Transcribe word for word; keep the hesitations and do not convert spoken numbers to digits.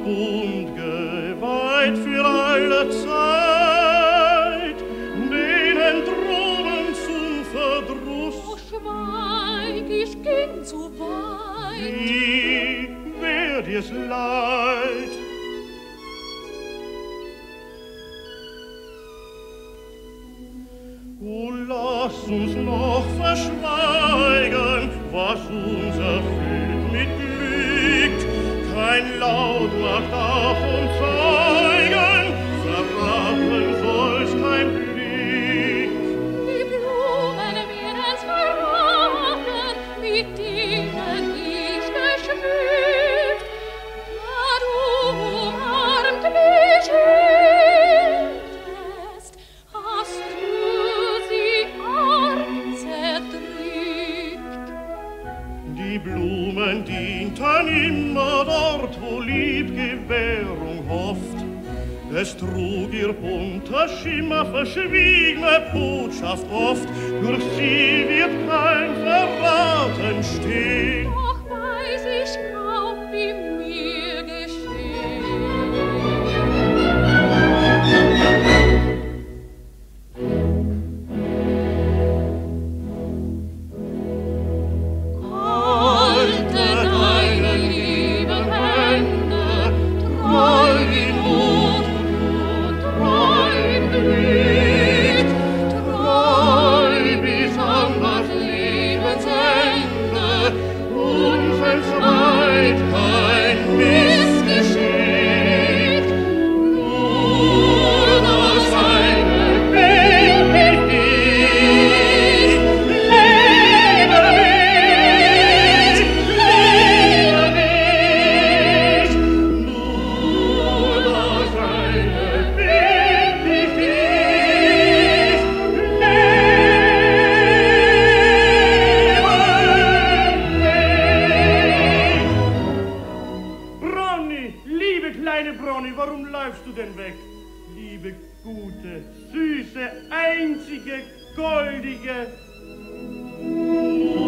und geweiht für alle Zeit, denen droben zum Verdruss. Oh, schweig, ich ging zu weit. Wie wär dir's leid? O, lass uns noch verschweigen, was uns erfüllt mit Glück. Kein Laut mag davon zeugen, verraten soll's kein Blick. Die Blumen werden's verraten, mit denen ich geschmückt. Da du umarmt mich hieltest, hast du sie arg zerdrückt. Die Blumen dienten immer dort, wo Liebgewährung hofft. Es trug ihr bunter Schimmer verschwiegene Botschaft oft, durch sie wird kein Verrat entstehen. Doch weiß ich kaum, wie mir geschehen. Halte deine lieben Hände, treu wie Mut und treu im Glück, treu bis an das Lebensende, Uns entzweit kein Missgeschick, nur das eine Bild mit dich. Lebe mich, lebe mich, nur das eine Bild mit dich. Bronny, liebe kleine Bronny, warum läufst du denn weg? Liebe, gute, süße, einzige, goldige.